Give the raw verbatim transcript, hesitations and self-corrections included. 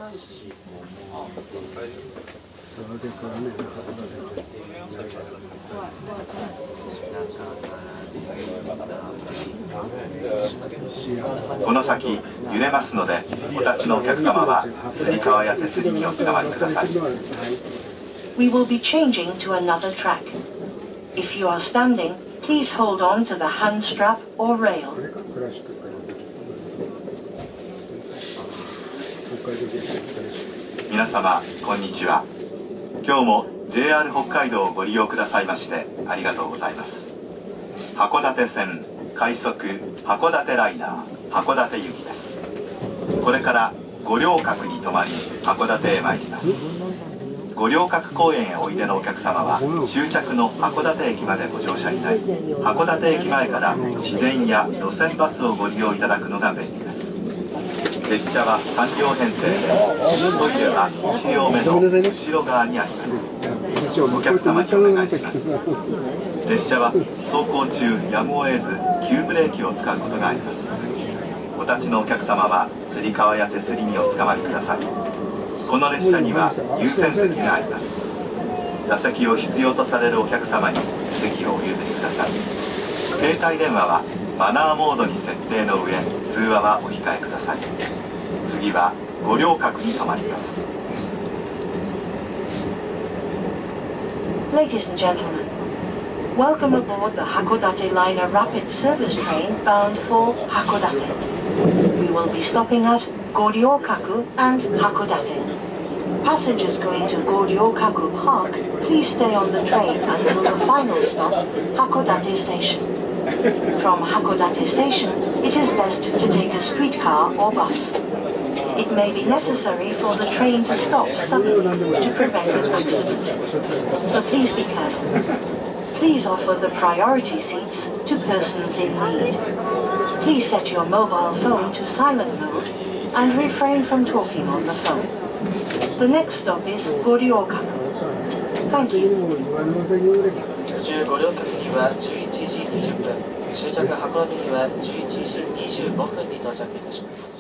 この先揺れますので、お立ちのお客様はつり革や手すりにおつかまりください。 We will be changing to another track. If you are standing, please hold on to the hand strap or rail. 皆様こんにちは。今日も ジェイアール 北海道をご利用くださいましてありがとうございます。函館線快速函館ライナー函館行きです。これから五稜郭に停まり函館へ参ります。五稜郭公園へおいでのお客様は終着の函館駅までご乗車になり、函館駅前から市電や路線バスをご利用いただくのが便利です。列車はさん両編成で、トイレはいち両目の後ろ側にあります。お客様にお願いします。列車は走行中やむを得ず急ブレーキを使うことがあります。お立ちのお客様はつり革や手すりにおつかまりください。この列車には優先席があります。座席を必要とされるお客様に席をお譲りください。携帯電話はマナーモードに設定の上、通話はお控えください。次は五稜郭に停まります。 Ladies and gentlemen, welcome aboard the Hakodate Liner Rapid Service Train bound for Hakodate. We will be stopping at Goryokaku and Hakodate. Passengers going to Goryokaku Park, please stay on the train until the final stop, Hakodate Station. From Hakodate Station, it is best to take a streetcar or bus. It may be necessary for the train to stop suddenly to prevent an accident, so please be careful. Please offer the priority seats to persons in need. Please set your mobile phone to silent mode and refrain from talking on the phone. The next stop is Goryokaku. Thank you. 途中五稜郭にはじゅういちじにじゅっぷん、終着函館にはじゅういちじにじゅうごふんに到着いたします。